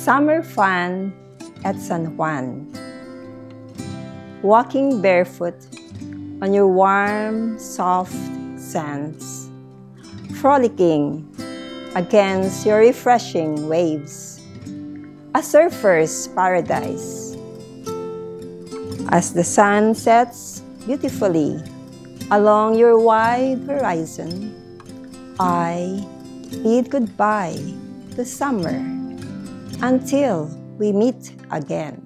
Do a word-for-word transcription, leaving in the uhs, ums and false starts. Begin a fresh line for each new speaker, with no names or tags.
Summer fun at San Juan. Walking barefoot on your warm, soft sands. Frolicking against your refreshing waves. A surfer's paradise. As the sun sets beautifully along your wide horizon, I bid goodbye to summer until we meet again.